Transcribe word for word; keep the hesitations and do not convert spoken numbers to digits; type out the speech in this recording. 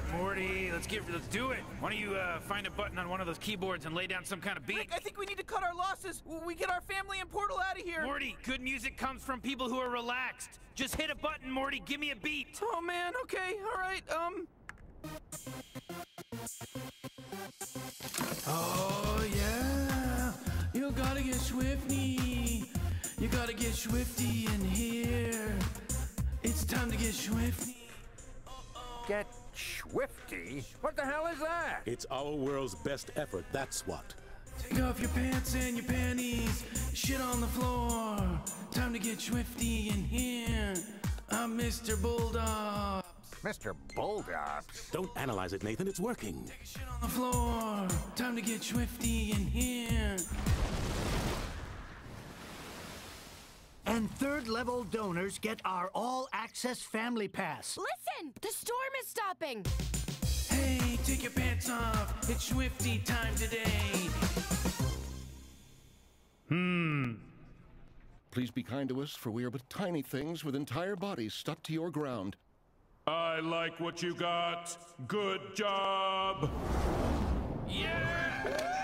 Morty, let's get, let's do it. Why don't you uh, find a button on one of those keyboards and lay down some kind of beat? Rick, I think we need to cut our losses. We get our family and Portal out of here. Morty, good music comes from people who are relaxed. Just hit a button, Morty. Give me a beat. Oh man, okay, all right. Um. Oh yeah, you gotta get swifty. You gotta get swifty in here. It's time to get swifty. Get swifty? What the hell is that? It's our world's best effort, that's what. Take off your pants and your panties. Shit on the floor. Time to get swifty in here. I'm Mister Bulldog. Mister Bulldogs? Don't analyze it, Nathan. It's working. Take a shit on the floor. Time to get swifty in here. And third-level donors get our all-access family pass. Listen! The storm is stopping! Hey, take your pants off. It's swifty time today. Hmm. Please be kind to us, for we are but tiny things with entire bodies stuck to your ground. I like what you got. Good job. Yeah!